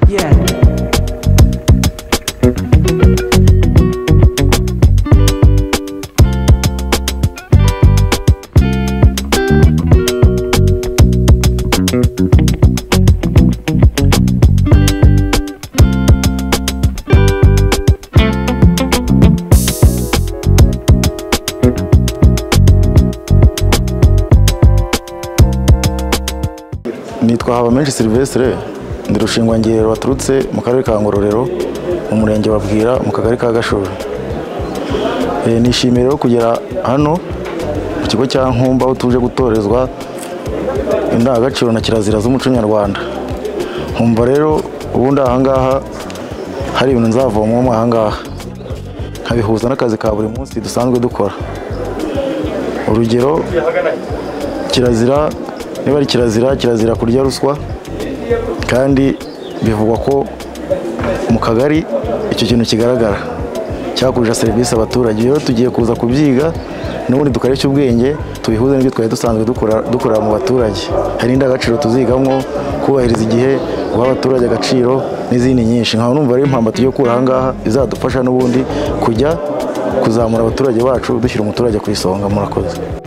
Nitwa Habamenshi Silvestre ndi Rushingwangerero waturutse mu karere ka Ngororero mu murenge wa Bwira mu kagari ka Gashora. Nishimiye rero kugera hano mu kigo cya Nkumba aho tuje gutorezwa indangagaciro na kirazira z'umuco nyarwanda. Nkumva rero ubundi ahangaha hari ibintu nzavomamo ahangaha nkabihuza n'akazi ka buri munsi dusanzwe dukora. Urugero kirazira, niba ari kirazira kurya ruswa, kandi bivugwa ko mu kagari icyo kintu kigaragara cyakurira serivisi abaturage. Rero tugiye kuza kubyiga n'ubundi dukoresha ubwenge tubihuze n'ibyo twari dusanzwe dukora mu baturage. Hari indangagaciro tuzigamo, kubahiriza igihe, guha abaturage agaciro n'izindi nyinshi. Nkaba numva ari impamba tugiye gukura ahangaha izadufasha n'ubundi kujya kuzamura abaturage bacu, dushyira umuturage ku isonga. Murakoze.